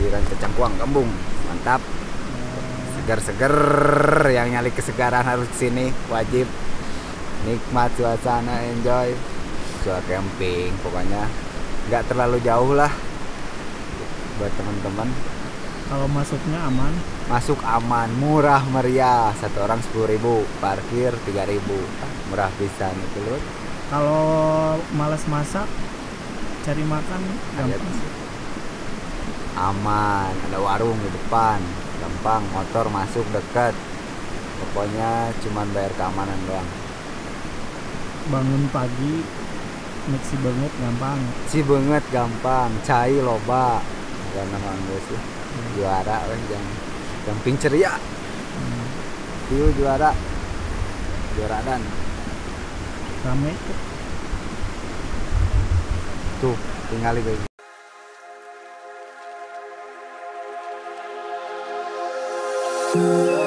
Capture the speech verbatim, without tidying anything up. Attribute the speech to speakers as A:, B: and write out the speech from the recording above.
A: sayuran kacang kuang kembung, mantap. Segar-segar, yang nyali kesegaran harus sini, wajib. Nikmat suasana, enjoy. Suasana camping, pokoknya nggak terlalu jauh lah buat teman-teman.
B: Kalau masuknya aman?
A: Masuk aman, murah meriah, satu orang sepuluh ribu, parkir tiga ribu, murah pisan itu loh.
B: Kalau malas masak, cari makan gampang.
A: Aman, ada warung di depan, gampang, motor masuk dekat. Pokoknya cuman bayar keamanan doang.
B: Bangun pagi, mixi banget gampang.
A: Si banget gampang, cai loba, karena mangga sih juara kan, yang camping ceria,
B: Hmm.
A: view juara, juara dan
B: Rame
A: tuh tinggal itu.